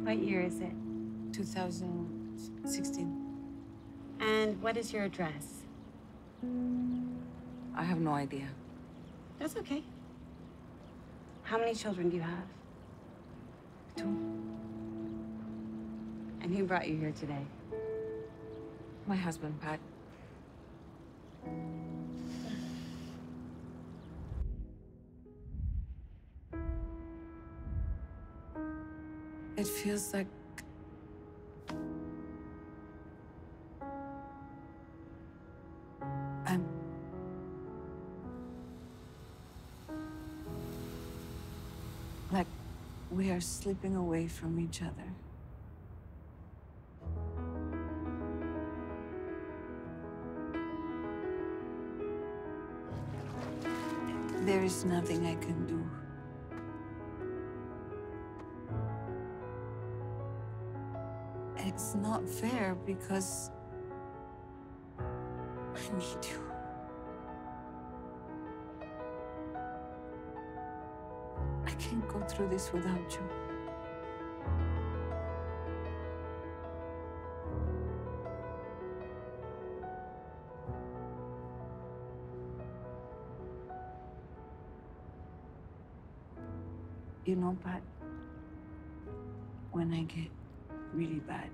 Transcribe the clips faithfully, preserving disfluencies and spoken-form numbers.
What year is it? two thousand sixteen. And what is your address? I have no idea. That's okay. How many children do you have? Two. And who brought you here today? My husband, Pat. It feels like I'm like we are slipping away from each other. There is nothing I can do. It's not fair because I need you. I can't go through this without you. You know, Pat, when I get really bad,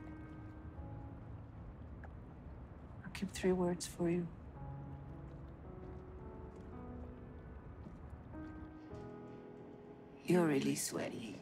I'll keep three words for you. You're really sweaty.